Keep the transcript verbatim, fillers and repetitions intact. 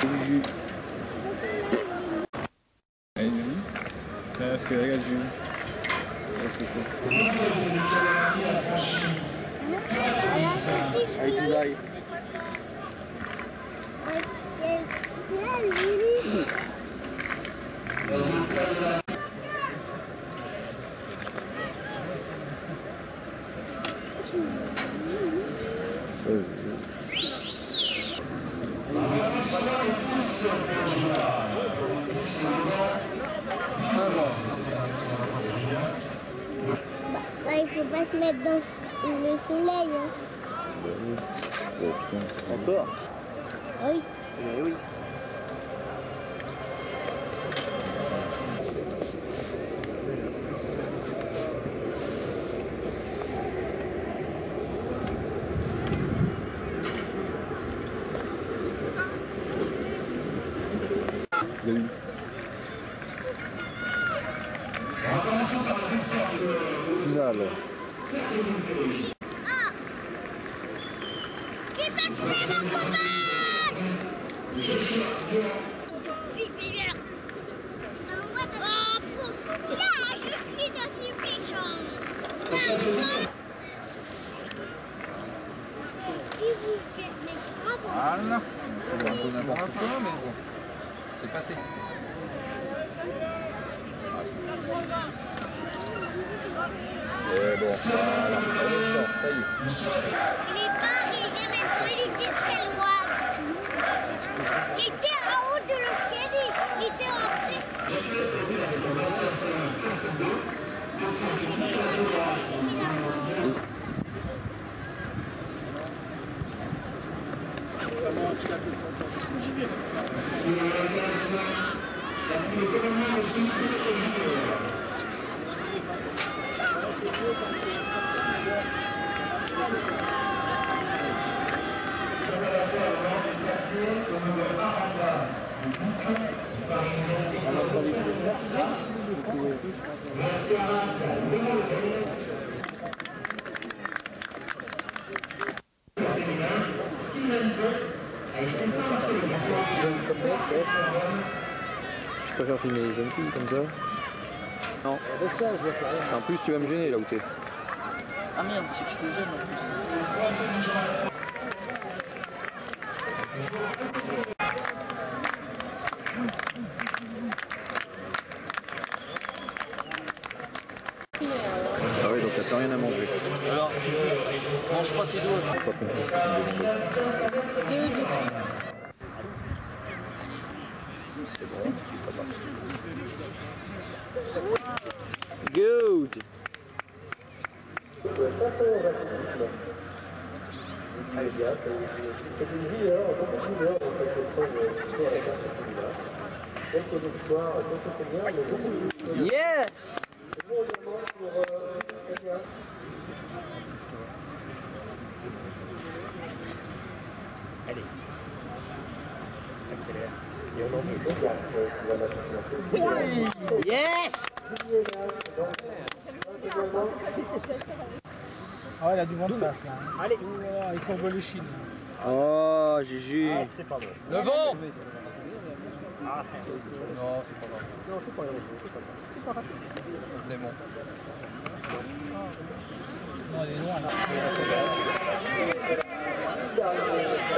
Juju. Allez, Juju. Ah, parce que regarde Juju. Allez, tu vas. Bah, il faut pas se mettre dans le soleil. Hein. Encore? Oui. Eh oui. Oui. Finale. Ah! Qui peut tuer mon copain? Vite, viens. Oh, pouf. Là, je suis devenu méchant. Si vous faites mes bras, Voilà. C'est un peu n'importe quoi, mais bon. C'est passé. Et bon, voilà. Bon, ça y est. il est pas arrivé, mais il était très loin. Il était en haut de le ciel, il était rentré. Je préfère filmer les jeunes filles comme ça. Non. En plus, tu vas me gêner là où t'es. Ah merde, c'est que je te gêne en plus. Ah oui, donc t'as plus rien à manger. Alors, tu mange pas tes doigts. J'ai pas compris ce que tu me demandais. C'est bon, ça passe. Good. Yes. Allez, accélère. Et on en fait Oui. Yes. Ah ouais, il a du vent de face là. Allez. Oh, il courbe les chines. Oh, Gigi. Ah, c'est pas bon. Le vent. Ah, Non, c'est pas grave. non, c'est pas grave. C'est pas grave. C'est bon. Non, il est loin là.